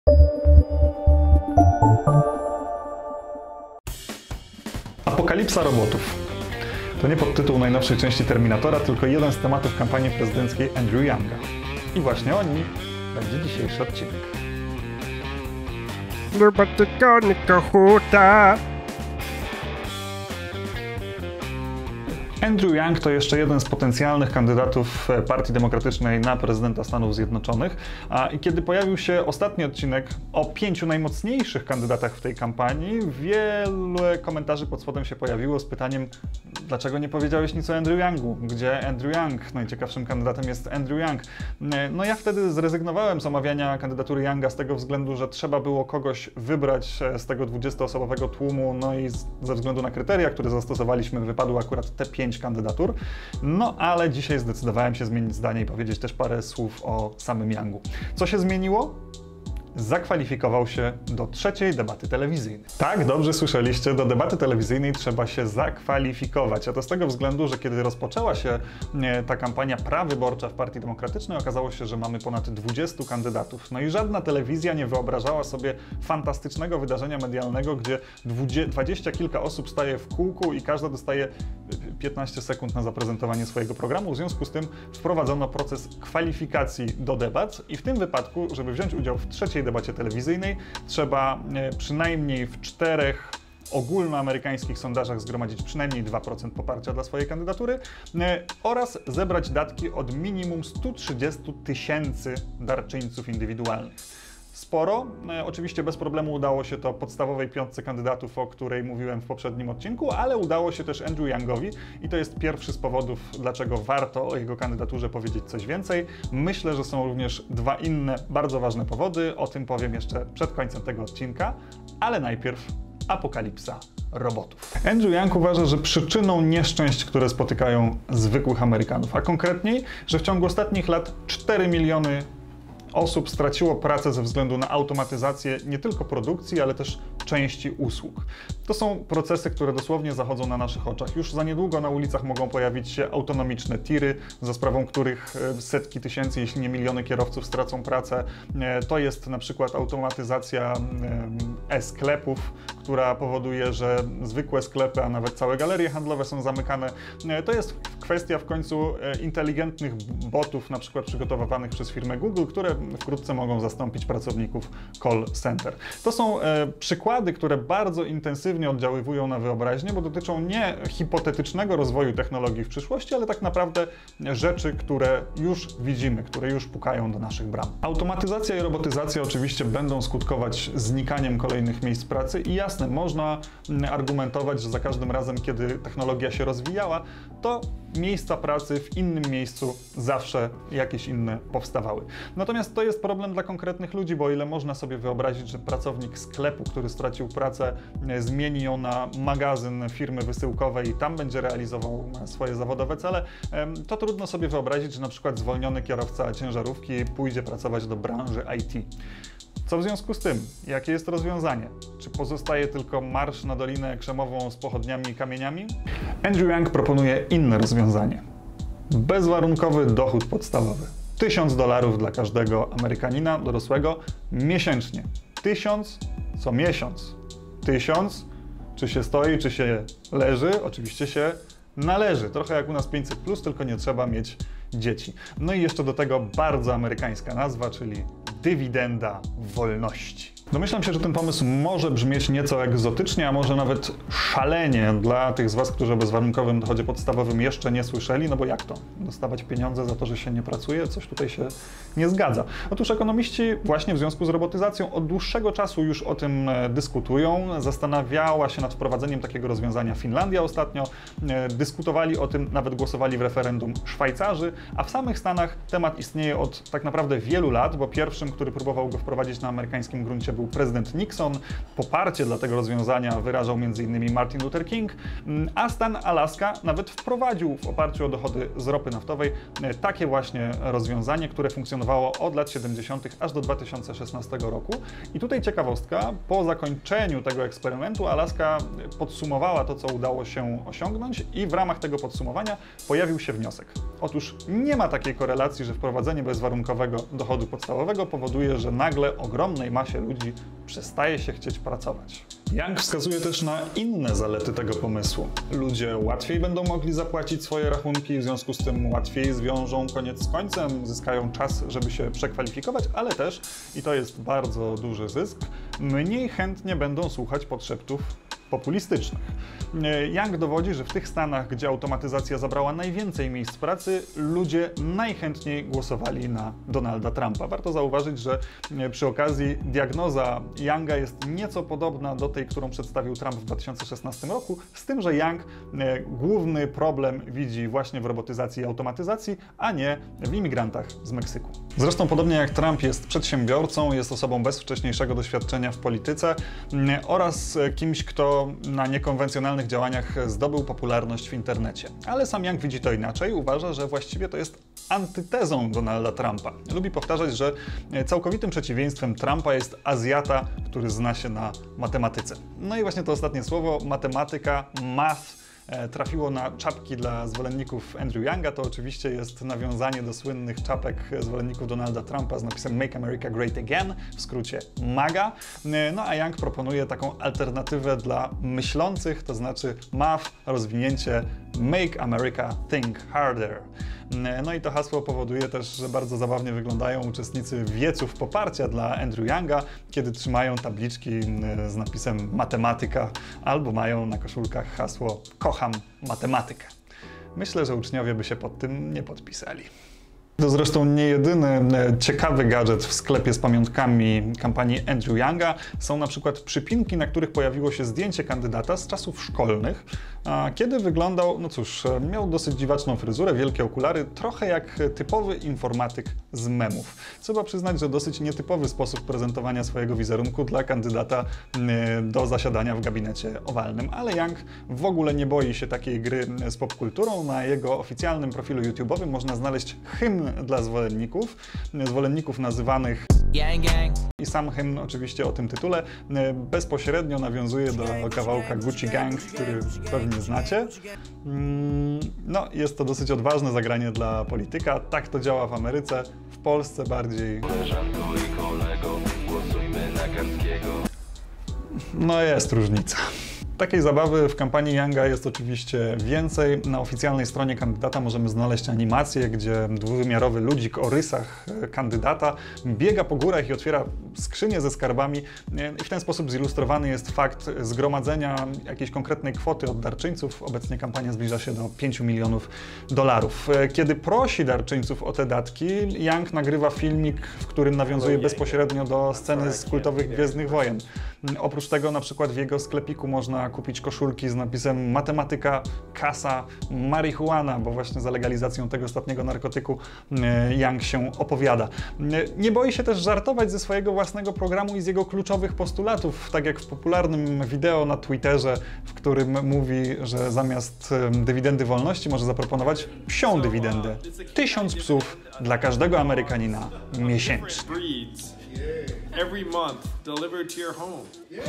Apokalipsa robotów. To nie podtytuł najnowszej części Terminatora, tylko jeden z tematów kampanii prezydenckiej Andrew Younga. I właśnie o nim będzie dzisiejszy odcinek. Andrew Young to jeszcze jeden z potencjalnych kandydatów Partii Demokratycznej na prezydenta Stanów Zjednoczonych. I kiedy pojawił się ostatni odcinek o 5 najmocniejszych kandydatach w tej kampanii, wiele komentarzy pod spodem się pojawiło z pytaniem, dlaczego nie powiedziałeś nic o Andrew Youngu? Gdzie Andrew Young? Najciekawszym kandydatem jest Andrew Young. No ja wtedy zrezygnowałem z omawiania kandydatury Younga z tego względu, że trzeba było kogoś wybrać z tego 20-osobowego tłumu, no i ze względu na kryteria, które zastosowaliśmy, wypadły akurat te 5 kandydatur. No ale dzisiaj zdecydowałem się zmienić zdanie i powiedzieć też parę słów o samym Youngu. Co się zmieniło? Zakwalifikował się do trzeciej debaty telewizyjnej. Tak, dobrze słyszeliście, do debaty telewizyjnej trzeba się zakwalifikować. A to z tego względu, że kiedy rozpoczęła się ta kampania prawyborcza w Partii Demokratycznej, okazało się, że mamy ponad 20 kandydatów. No i żadna telewizja nie wyobrażała sobie fantastycznego wydarzenia medialnego, gdzie 20 kilka osób staje w kółku i każda dostaje 15 sekund na zaprezentowanie swojego programu. W związku z tym wprowadzono proces kwalifikacji do debat i w tym wypadku, żeby wziąć udział w trzeciej debacie telewizyjnej, trzeba przynajmniej w 4 ogólnoamerykańskich sondażach zgromadzić przynajmniej 2% poparcia dla swojej kandydatury oraz zebrać datki od minimum 130 000 darczyńców indywidualnych. Sporo. Oczywiście bez problemu udało się to podstawowej 5 kandydatów, o której mówiłem w poprzednim odcinku, ale udało się też Andrew Youngowi i to jest pierwszy z powodów, dlaczego warto o jego kandydaturze powiedzieć coś więcej. Myślę, że są również 2 inne bardzo ważne powody, o tym powiem jeszcze przed końcem tego odcinka, ale najpierw apokalipsa robotów. Andrew Young uważa, że przyczyną nieszczęść, które spotykają zwykłych Amerykanów, a konkretniej, że w ciągu ostatnich lat 4 miliony osób straciło pracę ze względu na automatyzację nie tylko produkcji, ale też części usług. To są procesy, które dosłownie zachodzą na naszych oczach. Już za niedługo na ulicach mogą pojawić się autonomiczne tiry, za sprawą których setki tysięcy, jeśli nie miliony kierowców stracą pracę. To jest na przykład automatyzacja e-sklepów, która powoduje, że zwykłe sklepy, a nawet całe galerie handlowe są zamykane. To jest kwestia w końcu inteligentnych botów, na przykład przygotowywanych przez firmę Google, które wkrótce mogą zastąpić pracowników call center. To są przykłady, które bardzo intensywnie oddziaływują na wyobraźnię, bo dotyczą nie hipotetycznego rozwoju technologii w przyszłości, ale tak naprawdę rzeczy, które już widzimy, które już pukają do naszych bram. Automatyzacja i robotyzacja oczywiście będą skutkować znikaniem kolejnych miejsc pracy i jasne, można argumentować, że za każdym razem, kiedy technologia się rozwijała, to miejsca pracy w innym miejscu zawsze jakieś inne powstawały. Natomiast to jest problem dla konkretnych ludzi, bo o ile można sobie wyobrazić, że pracownik sklepu, który stracił pracę, zmieni ją na magazyn firmy wysyłkowej i tam będzie realizował swoje zawodowe cele, to trudno sobie wyobrazić, że na przykład zwolniony kierowca ciężarówki pójdzie pracować do branży IT. Co w związku z tym? Jakie jest rozwiązanie? Czy pozostaje tylko marsz na Dolinę Krzemową z pochodniami i kamieniami? Andrew Young proponuje inne rozwiązanie. Bezwarunkowy dochód podstawowy. $1000 dla każdego Amerykanina dorosłego miesięcznie. 1000 co miesiąc. 1000, czy się stoi, czy się leży? Oczywiście się należy. Trochę jak u nas 500+, tylko nie trzeba mieć dzieci. No i jeszcze do tego bardzo amerykańska nazwa, czyli dywidenda wolności. Domyślam się, że ten pomysł może brzmieć nieco egzotycznie, a może nawet szalenie dla tych z Was, którzy o bezwarunkowym dochodzie podstawowym jeszcze nie słyszeli, no bo jak to? Dostawać pieniądze za to, że się nie pracuje? Coś tutaj się nie zgadza. Otóż ekonomiści właśnie w związku z robotyzacją od dłuższego czasu już o tym dyskutują. Zastanawiała się nad wprowadzeniem takiego rozwiązania Finlandia ostatnio. Dyskutowali o tym, nawet głosowali w referendum Szwajcarzy, a w samych Stanach temat istnieje od tak naprawdę wielu lat, bo pierwszym, który próbował go wprowadzić na amerykańskim gruncie, był prezydent Nixon. Poparcie dla tego rozwiązania wyrażał m.in. Martin Luther King, a stan Alaska nawet wprowadził w oparciu o dochody z ropy naftowej takie właśnie rozwiązanie, które funkcjonowało od lat 70. aż do 2016 roku. I tutaj ciekawostka, po zakończeniu tego eksperymentu Alaska podsumowała to, co udało się osiągnąć i w ramach tego podsumowania pojawił się wniosek. Otóż nie ma takiej korelacji, że wprowadzenie bezwarunkowego dochodu podstawowego powoduje, że nagle ogromnej masie ludzi przestaje się chcieć pracować. Young wskazuje też na inne zalety tego pomysłu. Ludzie łatwiej będą mogli zapłacić swoje rachunki, w związku z tym łatwiej zwiążą koniec z końcem, zyskają czas, żeby się przekwalifikować, ale też, i to jest bardzo duży zysk, mniej chętnie będą słuchać podszeptów populistycznych. Young dowodzi, że w tych stanach, gdzie automatyzacja zabrała najwięcej miejsc pracy, ludzie najchętniej głosowali na Donalda Trumpa. Warto zauważyć, że przy okazji diagnoza Younga jest nieco podobna do tej, którą przedstawił Trump w 2016 roku, z tym, że Young główny problem widzi właśnie w robotyzacji i automatyzacji, a nie w imigrantach z Meksyku. Zresztą podobnie jak Trump jest przedsiębiorcą, jest osobą bez wcześniejszego doświadczenia w polityce oraz kimś, kto na niekonwencjonalnych działaniach zdobył popularność w internecie. Ale sam Young widzi to inaczej, uważa, że właściwie to jest antytezą Donalda Trumpa. Lubi powtarzać, że całkowitym przeciwieństwem Trumpa jest Azjata, który zna się na matematyce. No i właśnie to ostatnie słowo, matematyka, math, trafiło na czapki dla zwolenników Andrew Younga. To oczywiście jest nawiązanie do słynnych czapek zwolenników Donalda Trumpa z napisem Make America Great Again, w skrócie MAGA. No a Young proponuje taką alternatywę dla myślących, to znaczy math, rozwinięcie Make America Think Harder. No i to hasło powoduje też, że bardzo zabawnie wyglądają uczestnicy wieców poparcia dla Andrew Younga, kiedy trzymają tabliczki z napisem matematyka albo mają na koszulkach hasło kocham matematykę. Myślę, że uczniowie by się pod tym nie podpisali. To zresztą nie jedyny ciekawy gadżet w sklepie z pamiątkami kampanii Andrew Younga. Są na przykład przypinki, na których pojawiło się zdjęcie kandydata z czasów szkolnych, kiedy wyglądał, no cóż, miał dosyć dziwaczną fryzurę, wielkie okulary, trochę jak typowy informatyk z memów. Trzeba przyznać, że dosyć nietypowy sposób prezentowania swojego wizerunku dla kandydata do zasiadania w gabinecie owalnym, ale Young w ogóle nie boi się takiej gry z popkulturą. Na jego oficjalnym profilu YouTube'owym można znaleźć hymn dla zwolenników nazywanych Gang Gang. I sam hymn oczywiście o tym tytule bezpośrednio nawiązuje do kawałka Gucci Gang, który pewnie znacie. No, jest to dosyć odważne zagranie dla polityka. Tak to działa w Ameryce, w Polsce bardziej. Koleżanko i kolego, głosujmy na Karskiego. No, jest różnica. Takiej zabawy w kampanii Younga jest oczywiście więcej. Na oficjalnej stronie kandydata możemy znaleźć animację, gdzie dwuwymiarowy ludzik o rysach kandydata biega po górach i otwiera skrzynię ze skarbami. I w ten sposób zilustrowany jest fakt zgromadzenia jakiejś konkretnej kwoty od darczyńców. Obecnie kampania zbliża się do $5 milionów. Kiedy prosi darczyńców o te datki, Young nagrywa filmik, w którym nawiązuje bezpośrednio do sceny z kultowych Gwiezdnych Wojen. Oprócz tego na przykład w jego sklepiku można kupić koszulki z napisem matematyka, kasa, marihuana, bo właśnie za legalizacją tego ostatniego narkotyku Young się opowiada. Nie boi się też żartować ze swojego własnego programu i z jego kluczowych postulatów, tak jak w popularnym wideo na Twitterze, w którym mówi, że zamiast dywidendy wolności może zaproponować psią dywidendę. 1000 psów dla każdego Amerykanina miesięcznie. Every month, delivered to your home.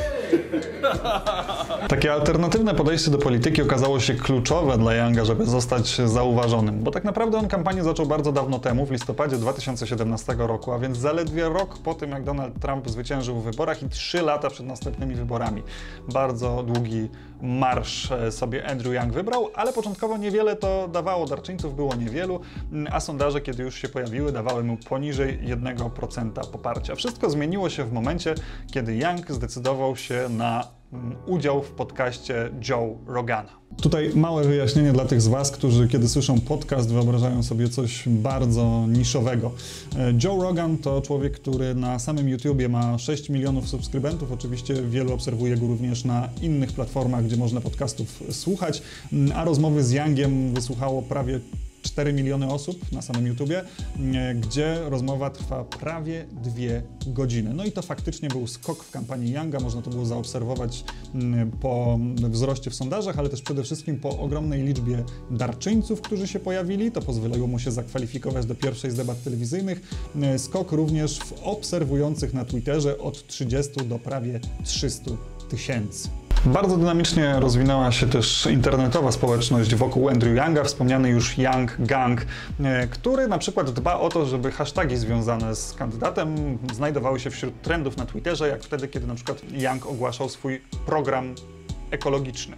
Takie alternatywne podejście do polityki okazało się kluczowe dla Younga, żeby zostać zauważonym, bo tak naprawdę on kampanię zaczął bardzo dawno temu, w listopadzie 2017 roku, a więc zaledwie rok po tym, jak Donald Trump zwyciężył w wyborach i 3 lata przed następnymi wyborami. Bardzo długi marsz sobie Andrew Young wybrał, ale początkowo niewiele to dawało, darczyńców było niewielu, a sondaże, kiedy już się pojawiły, dawały mu poniżej 1% poparcia. Wszystko zmieniło się w momencie, kiedy Young zdecydował się na udział w podcaście Joe Rogana. Tutaj małe wyjaśnienie dla tych z Was, którzy kiedy słyszą podcast, wyobrażają sobie coś bardzo niszowego. Joe Rogan to człowiek, który na samym YouTubie ma 6 milionów subskrybentów. Oczywiście wielu obserwuje go również na innych platformach, gdzie można podcastów słuchać, a rozmowy z Youngiem wysłuchało prawie 4 miliony osób na samym YouTubie, gdzie rozmowa trwa prawie 2 godziny. No i to faktycznie był skok w kampanii Younga, można to było zaobserwować po wzroście w sondażach, ale też przede wszystkim po ogromnej liczbie darczyńców, którzy się pojawili. To pozwoliło mu się zakwalifikować do pierwszej z debat telewizyjnych. Skok również w obserwujących na Twitterze od 30 do prawie 300 tysięcy. Bardzo dynamicznie rozwinęła się też internetowa społeczność wokół Andrew Younga, wspomniany już Young Gang, który na przykład dba o to, żeby hasztagi związane z kandydatem znajdowały się wśród trendów na Twitterze, jak wtedy, kiedy na przykład Young ogłaszał swój program ekologiczny.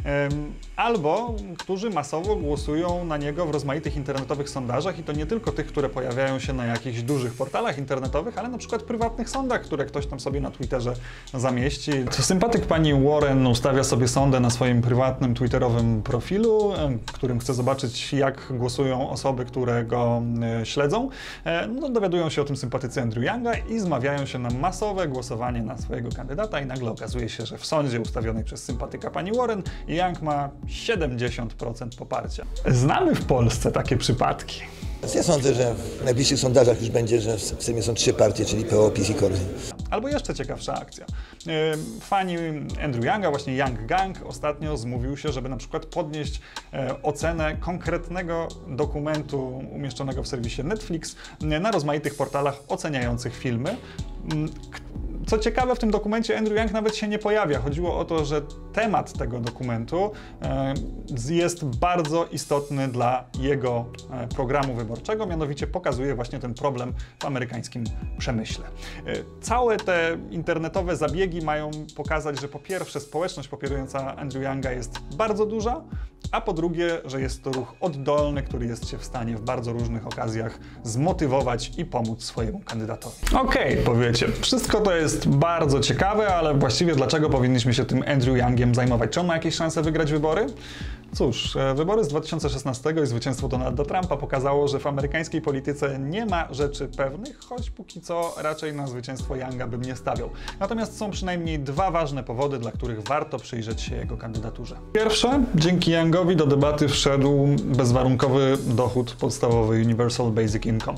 Albo którzy masowo głosują na niego w rozmaitych internetowych sondażach i to nie tylko tych, które pojawiają się na jakichś dużych portalach internetowych, ale na przykład prywatnych sądach, które ktoś tam sobie na Twitterze zamieści. Sympatyk pani Warren ustawia sobie sondę na swoim prywatnym twitterowym profilu, którym chce zobaczyć, jak głosują osoby, które go śledzą. No, dowiadują się o tym sympatycy Andrew Younga i zmawiają się na masowe głosowanie na swojego kandydata i nagle okazuje się, że w sądzie ustawionej przez sympatyka pani Warren Young ma 70% poparcia. Znamy w Polsce takie przypadki. Ja sądzę, że w najbliższych sondażach już będzie, że w Sejmie są 3 partie, czyli PO, PiS i KOR. Albo jeszcze ciekawsza akcja. Fani Andrew Younga, właśnie Young Gang, ostatnio zmówił się, żeby na przykład podnieść ocenę konkretnego dokumentu umieszczonego w serwisie Netflix na rozmaitych portalach oceniających filmy. Co ciekawe, w tym dokumencie Andrew Young nawet się nie pojawia. Chodziło o to, że temat tego dokumentu jest bardzo istotny dla jego programu wyborczego, mianowicie pokazuje właśnie ten problem w amerykańskim przemyśle. Całe te internetowe zabiegi mają pokazać, że po pierwsze społeczność popierająca Andrew Younga jest bardzo duża, a po drugie, że jest to ruch oddolny, który jest się w stanie w bardzo różnych okazjach zmotywować i pomóc swojemu kandydatowi. Okej, powiecie, wszystko to jest bardzo ciekawe, ale właściwie dlaczego powinniśmy się tym Andrew Youngiem zajmować? Czy on ma jakieś szanse wygrać wybory? Cóż, wybory z 2016 i zwycięstwo Donalda Trumpa pokazało, że w amerykańskiej polityce nie ma rzeczy pewnych, choć póki co raczej na zwycięstwo Younga bym nie stawiał. Natomiast są przynajmniej 2 ważne powody, dla których warto przyjrzeć się jego kandydaturze. Pierwsze, dzięki Youngowi do debaty wszedł bezwarunkowy dochód podstawowy Universal Basic Income.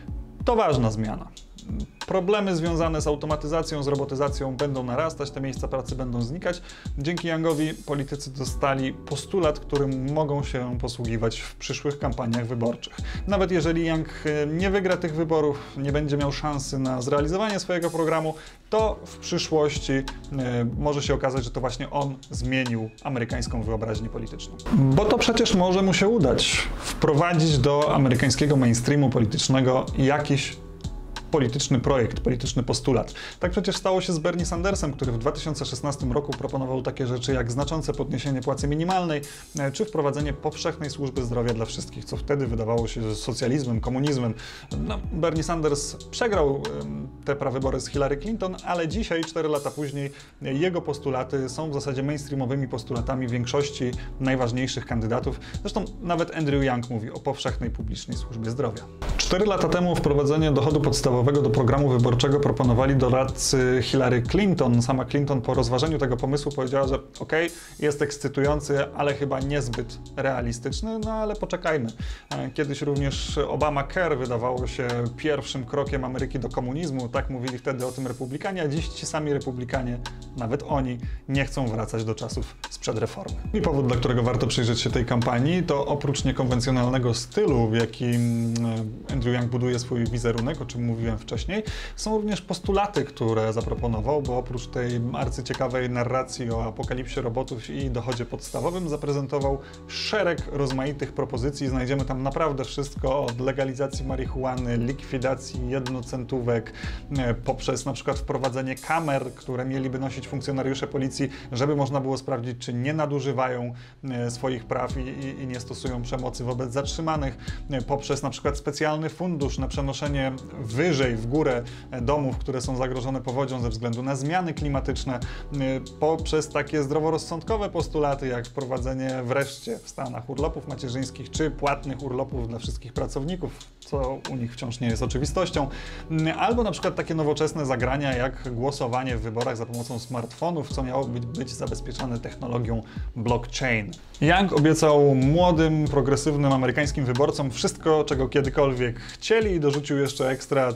To ważna zmiana. Problemy związane z automatyzacją, z robotyzacją będą narastać, te miejsca pracy będą znikać. Dzięki Youngowi politycy dostali postulat, którym mogą się posługiwać w przyszłych kampaniach wyborczych. Nawet jeżeli Young nie wygra tych wyborów, nie będzie miał szansy na zrealizowanie swojego programu, to w przyszłości może się okazać, że to właśnie on zmienił amerykańską wyobraźnię polityczną. Bo to przecież może mu się udać. Wprowadzić do amerykańskiego mainstreamu politycznego jakiś polityczny projekt, polityczny postulat. Tak przecież stało się z Bernie Sandersem, który w 2016 roku proponował takie rzeczy jak znaczące podniesienie płacy minimalnej, czy wprowadzenie powszechnej służby zdrowia dla wszystkich, co wtedy wydawało się socjalizmem, komunizmem. No, Bernie Sanders przegrał te prawybory z Hillary Clinton, ale dzisiaj, 4 lata później, jego postulaty są w zasadzie mainstreamowymi postulatami większości najważniejszych kandydatów. Zresztą nawet Andrew Young mówi o powszechnej publicznej służbie zdrowia. 4 lata temu wprowadzenie dochodu podstawowego do programu wyborczego proponowali doradcy Hillary Clinton. Sama Clinton po rozważeniu tego pomysłu powiedziała, że okej, jest ekscytujący, ale chyba niezbyt realistyczny, no ale poczekajmy. Kiedyś również Obamacare wydawało się pierwszym krokiem Ameryki do komunizmu, tak mówili wtedy o tym republikanie, a dziś ci sami republikanie, nawet oni, nie chcą wracać do czasów sprzed reformy. I powód, dla którego warto przyjrzeć się tej kampanii, to oprócz niekonwencjonalnego stylu, w jakim Andrew Young buduje swój wizerunek, o czym mówiłem wcześniej, są również postulaty, które zaproponował, bo oprócz tej arcyciekawej narracji o apokalipsie robotów i dochodzie podstawowym zaprezentował szereg rozmaitych propozycji. Znajdziemy tam naprawdę wszystko od legalizacji marihuany, likwidacji jednocentówek, poprzez na przykład wprowadzenie kamer, które mieliby nosić funkcjonariusze policji, żeby można było sprawdzić, czy nie nadużywają swoich praw i nie stosują przemocy wobec zatrzymanych, poprzez na przykład specjalny fundusz na przenoszenie wyżej w górę domów, które są zagrożone powodzią ze względu na zmiany klimatyczne, poprzez takie zdroworozsądkowe postulaty, jak wprowadzenie wreszcie w Stanach urlopów macierzyńskich, czy płatnych urlopów dla wszystkich pracowników, co u nich wciąż nie jest oczywistością, albo na przykład takie nowoczesne zagrania, jak głosowanie w wyborach za pomocą smartfonów, co miało być zabezpieczane technologią blockchain. Young obiecał młodym, progresywnym amerykańskim wyborcom wszystko, czego kiedykolwiek chcieli i dorzucił jeszcze ekstra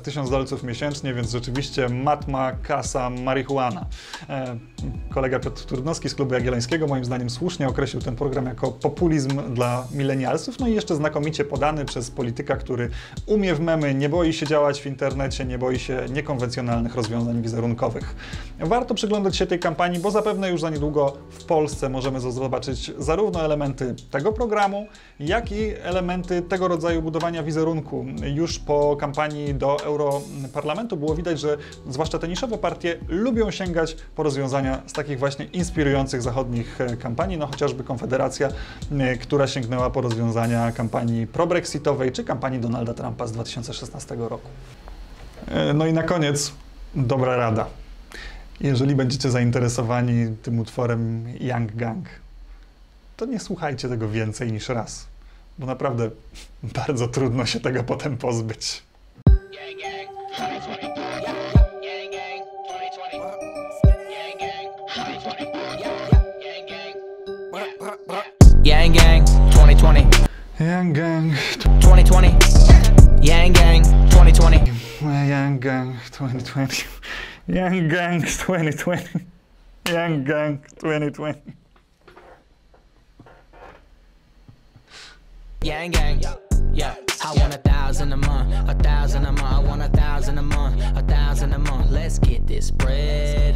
$1000 miesięcznie, więc rzeczywiście matma, kasa, marihuana. Kolega Piotr Trudnowski z Klubu Jagiellońskiego moim zdaniem słusznie określił ten program jako populizm dla milenialsów, no i jeszcze znakomicie podany przez polityka, który umie w memy, nie boi się działać w internecie, nie boi się niekonwencjonalnych rozwiązań wizerunkowych. Warto przyglądać się tej kampanii, bo zapewne już za niedługo w Polsce możemy zobaczyć zarówno elementy tego programu, jak i elementy tego rodzaju budowania wizerunku. Już po kampanii do Europarlamentu było widać, że zwłaszcza te niszowe partie lubią sięgać po rozwiązania z takich właśnie inspirujących zachodnich kampanii, no chociażby Konfederacja, która sięgnęła po rozwiązania kampanii pro-brexitowej czy kampanii Donalda Trumpa z 2016 roku. No i na koniec dobra rada. Jeżeli będziecie zainteresowani tym utworem Young Gang, to nie słuchajcie tego więcej niż raz, bo naprawdę bardzo trudno się tego potem pozbyć. Yang Gang 2020. Young Gang 2020. Yang Gang 2020. Young Gang 2020. Young Gang 2020. Young Gang 2020. Yang Gang. Yeah, I want 1,000 a month, 1,000 a month. I want 1,000 a month, 1,000 a month. Let's get this bread.